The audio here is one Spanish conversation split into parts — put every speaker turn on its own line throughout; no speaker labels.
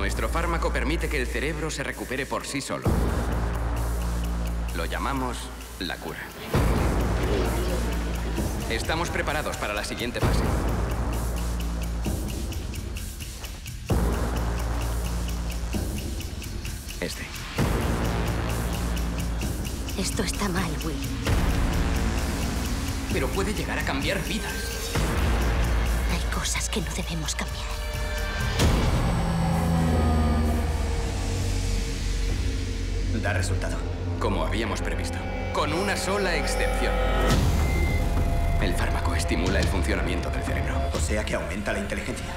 Nuestro fármaco permite que el cerebro se recupere por sí solo. Lo llamamos la cura. Estamos preparados para la siguiente fase.
Esto está mal, Will.
Pero puede llegar a cambiar vidas.
Hay cosas que no debemos cambiar.
Da resultado, como habíamos previsto. Con una sola excepción. El fármaco estimula el funcionamiento del cerebro.
O sea que aumenta la inteligencia.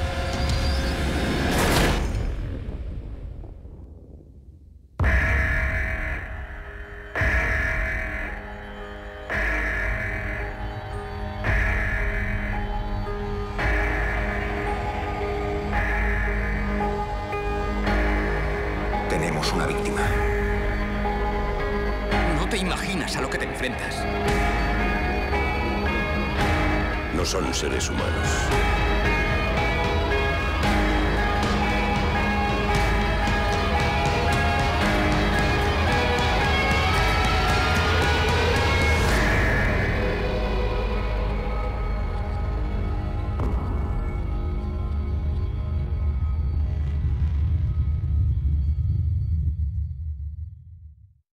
Tenemos una víctima.
No te imaginas a lo que te enfrentas.
No son seres humanos.